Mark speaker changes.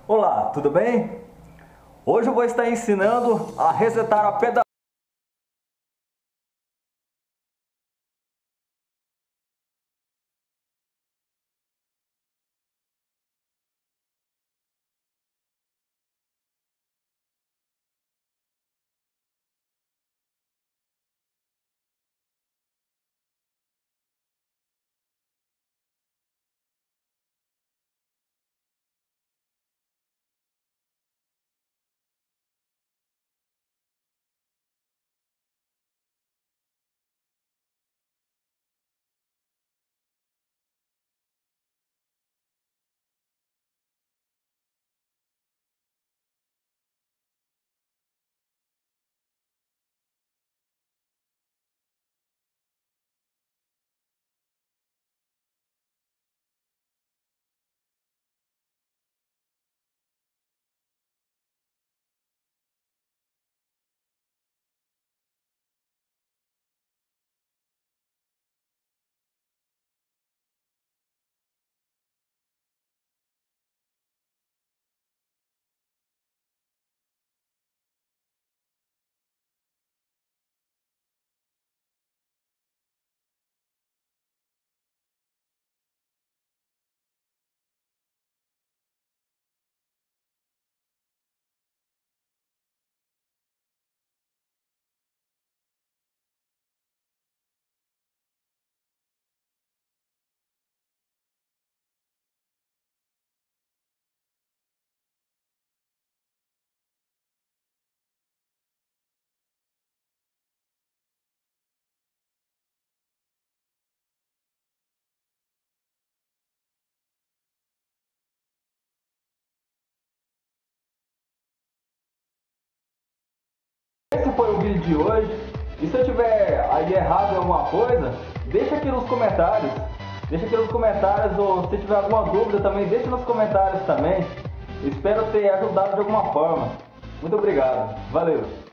Speaker 1: Olá, tudo bem? Hoje eu vou estar ensinando a resetar a pedalada. Esse foi o vídeo de hoje. E se eu tiver aí errado em alguma coisa, deixa aqui nos comentários. Deixa aqui nos comentários, ou se tiver alguma dúvida também, deixa nos comentários também. Espero ter ajudado de alguma forma. Muito obrigado. Valeu!